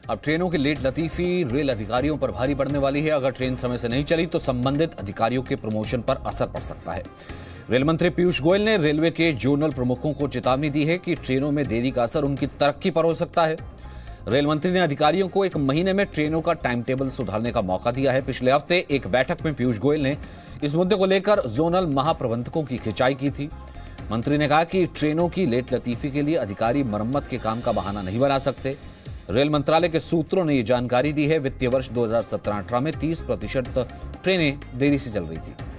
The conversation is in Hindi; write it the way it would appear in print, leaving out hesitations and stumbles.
अब ट्रेनों की लेट लतीफी रेल अधिकारियों पर भारी पड़ने वाली है। अगर ट्रेन समय से नहीं चली तो संबंधित अधिकारियों के प्रमोशन पर असर पड़ सकता है। रेल मंत्री पीयूष गोयल ने रेलवे के जोनल प्रमुखों को चेतावनी दी है कि ट्रेनों में देरी का असर उनकी तरक्की पर हो सकता है। रेल मंत्री ने अधिकारियों को 1 महीने में ट्रेनों का टाइम टेबल सुधारने का मौका दिया है। पिछले हफ्ते एक बैठक में पीयूष गोयल ने इस मुद्दे को लेकर जोनल महाप्रबंधकों की खिंचाई की थी। मंत्री ने कहा कि ट्रेनों की लेट लतीफी के लिए अधिकारी मरम्मत के काम का बहाना नहीं बना सकते। रेल मंत्रालय के सूत्रों ने यह जानकारी दी है। वित्तीय वर्ष 2017-18 में 30% ट्रेनें देरी से चल रही थी।